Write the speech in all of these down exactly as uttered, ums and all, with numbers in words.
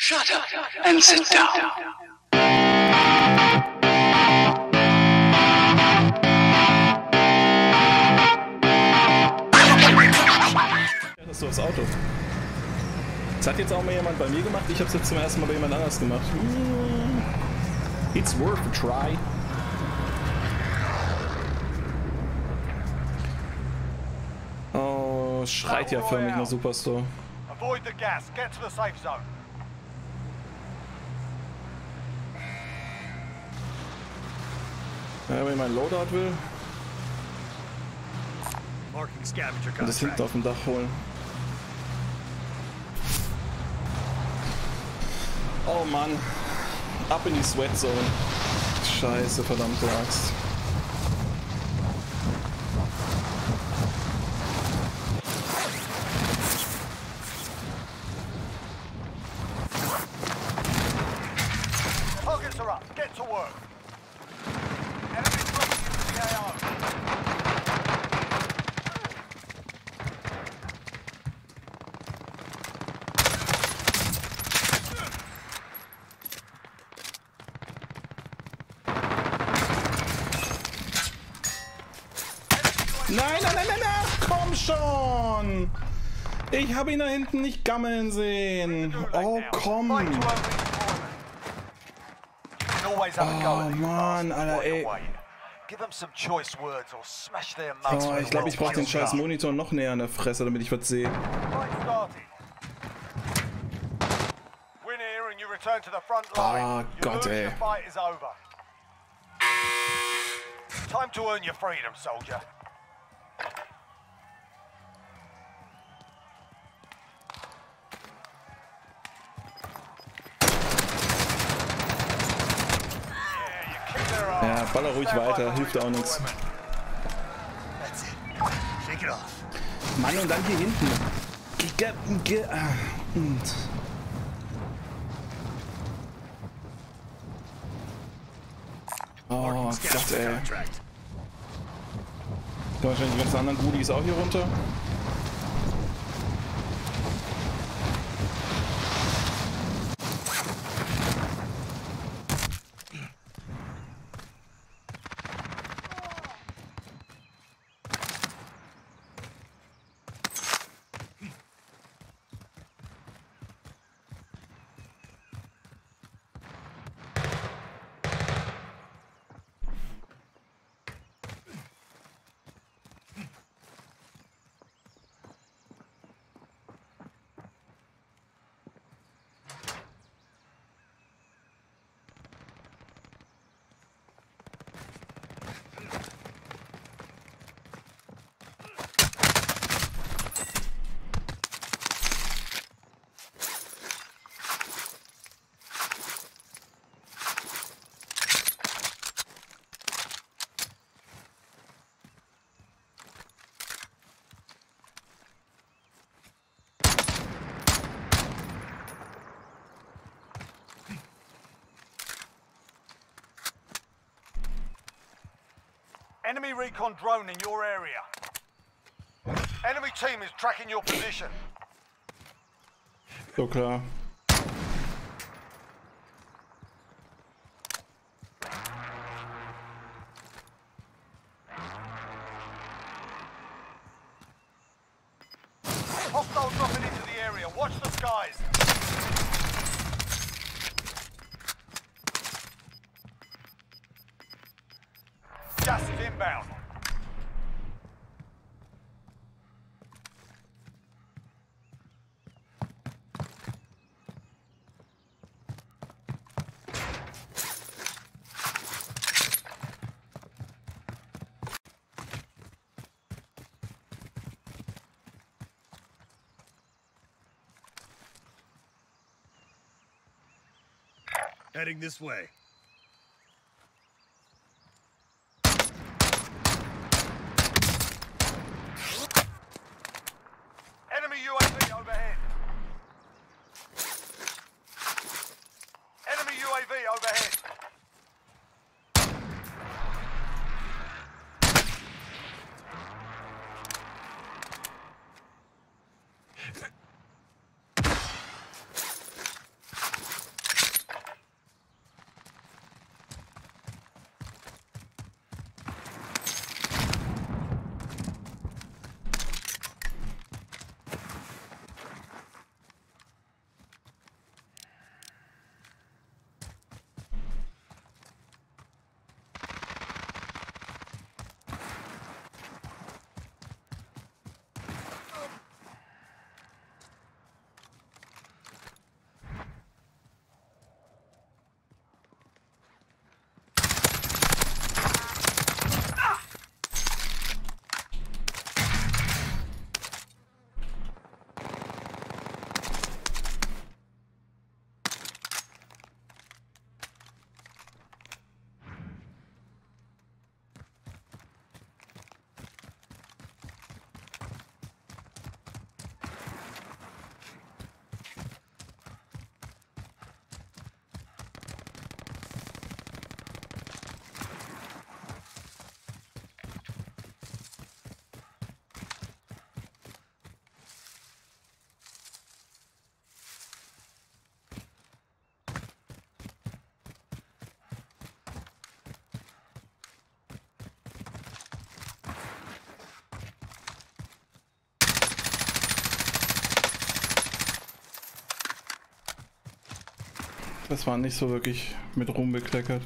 Shut up and sit down. Das ist so das Auto. Das hat jetzt auch mal jemand bei mir gemacht. Ich habe es jetzt zum ersten Mal bei jemand anders gemacht. It's worth a try. Oh, schreit ja förmlich nach Superstore. Avoid the gas. Get to the safe zone. Ja, wenn ich mein Loadout will und das hinten auf dem Dach holen. Oh Mann, ab in die Sweat Zone. Scheiße, verdammte Axt. Targets are up. Get to work. Enemy dropping into the A O. Nein, nein, nein, nein, nein, komm schon! Ich habe ihn da hinten nicht gammeln sehen. Oh, komm. Oh Mann, Alter, ey. Oh, ich glaube, ich brauche den scheiß Monitor noch näher an der Fresse, damit ich was sehe. Ah, Gott, ey. Time to earn your freedom, soldier. Ja, baller ruhig weiter, hilft auch nichts. Mann, und dann hier hinten. Ge ge ah, und. Oh Gott, ey. Da wahrscheinlich die ganzen anderen Goodies auch hier runter. Enemy recon drone in your area. Enemy team is tracking your position. So klar. Hostile dropping into the area. Watch the skies. Gas is inbound. Heading this way. Enemy U A V overhead. Enemy U A V overhead. Das war nicht so wirklich mit Ruhm bekleckert.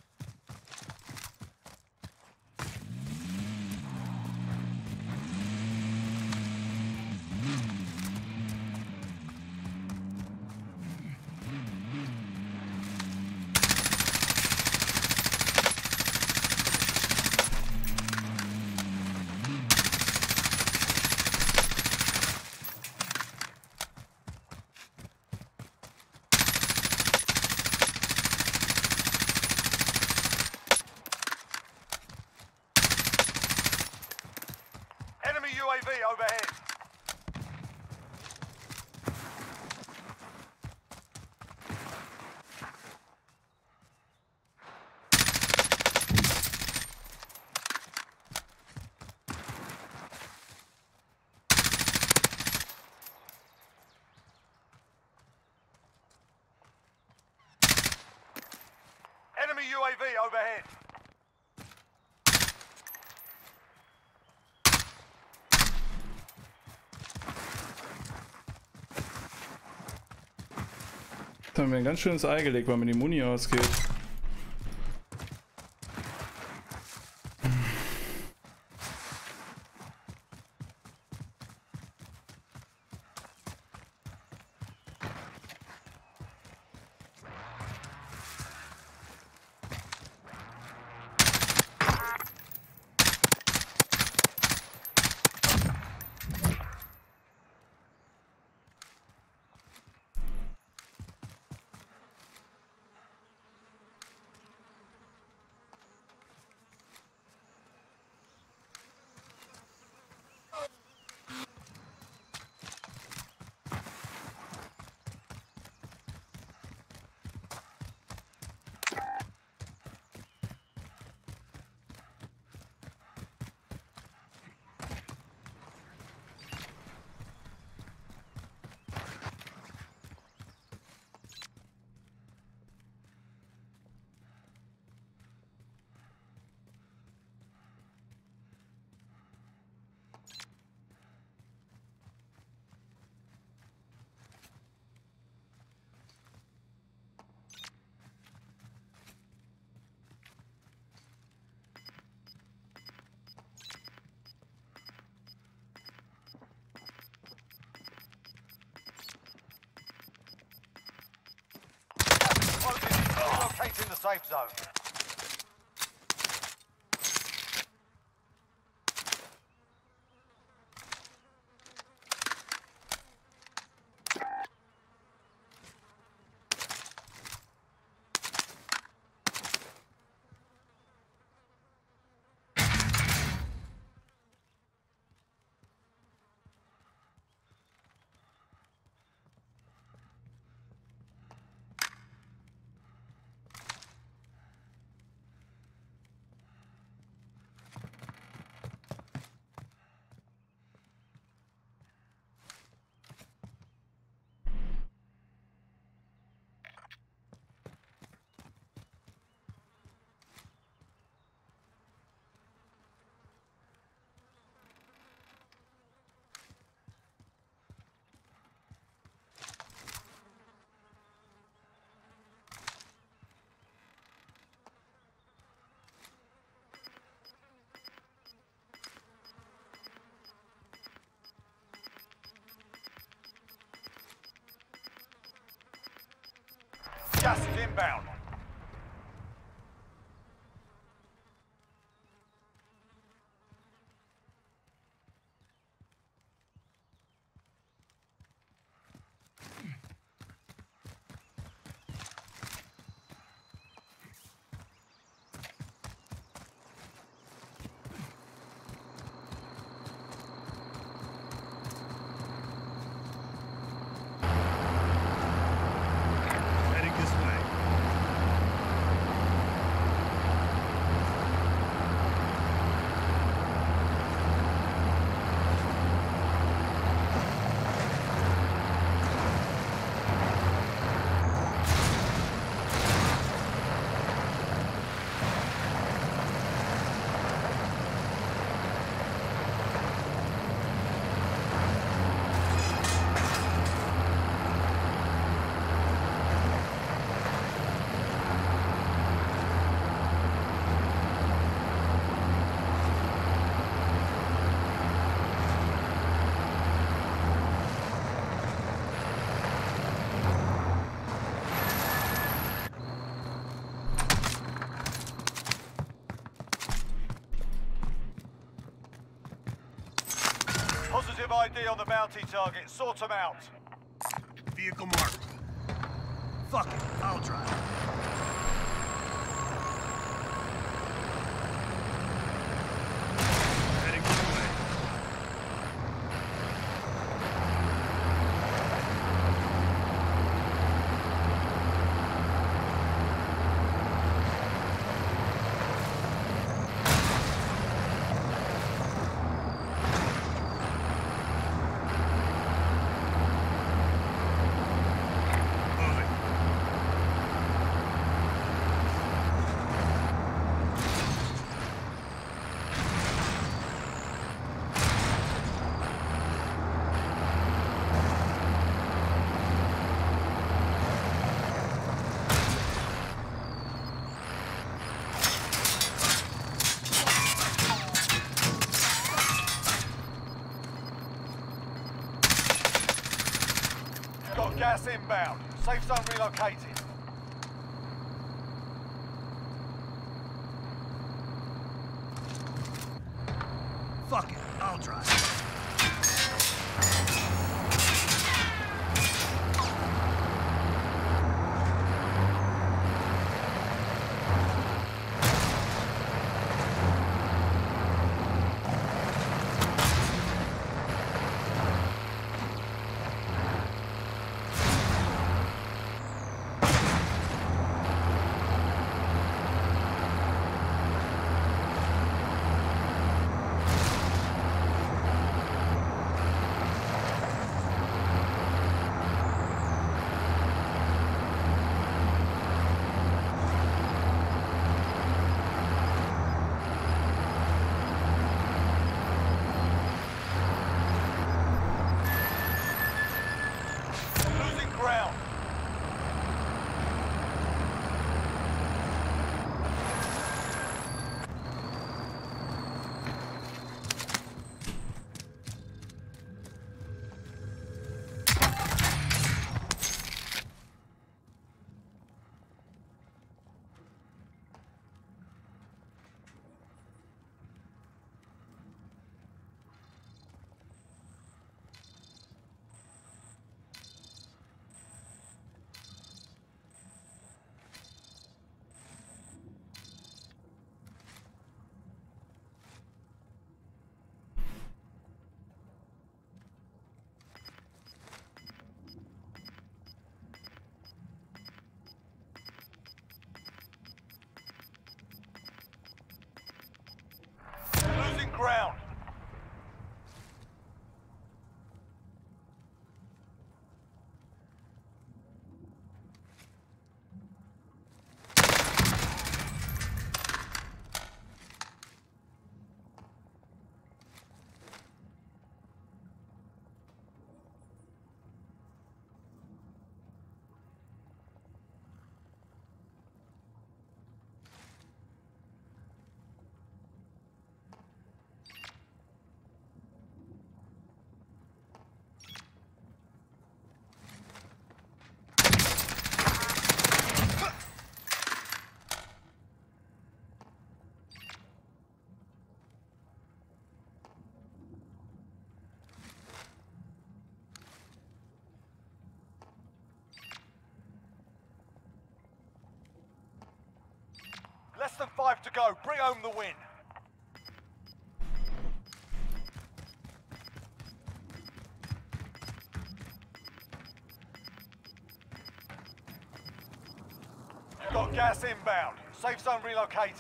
Enemy U A V overhead. Enemy U A V overhead. Da haben wir ein ganz schönes Ei gelegt, weil mir die Muni ausgeht. Locating the safe zone. Gas is inbound. Heading this way. on the bounty target. Sort them out. Vehicle marked. Fuck it, I'll drive. Heading this way. Got gas inbound. Safe zone relocated. Fuck it, I'll drive. Losing ground. Losing ground. Less than five to go. Bring home the win. Got gas inbound. Safe zone relocated.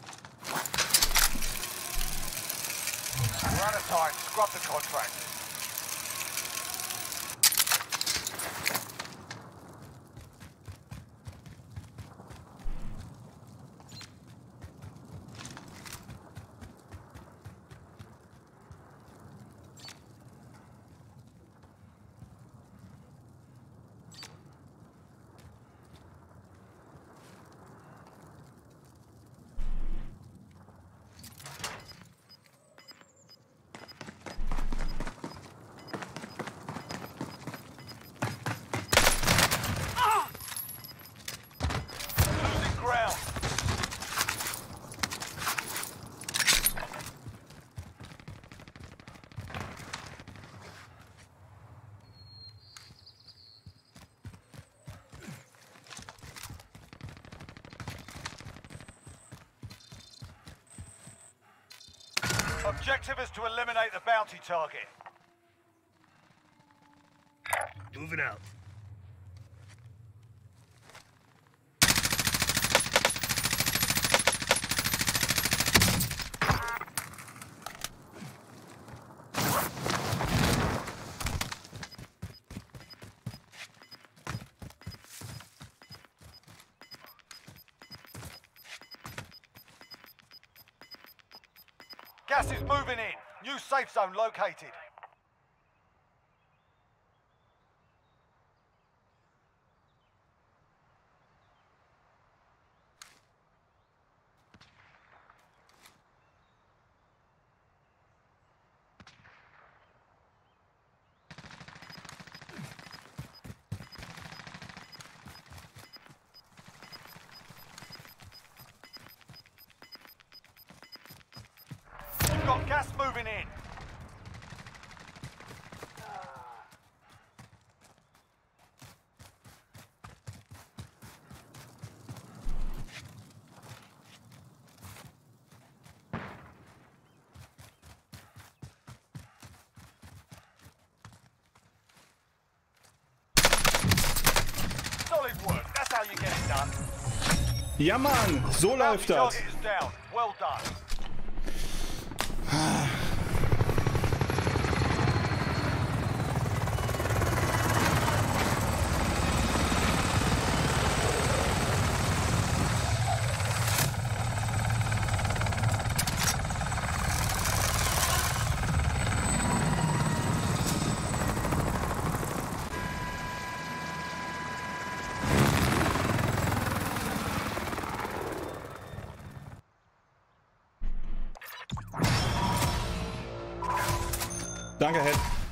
We're out of time. Scrub the contract. Objective is to eliminate the bounty target. Moving out. Gas is moving in. New safe zone located. We've got gas moving in. Solid work. That's how you get it done. Ja, Mann, so läuft Bounty das. target is down. Well done. Danke, Head.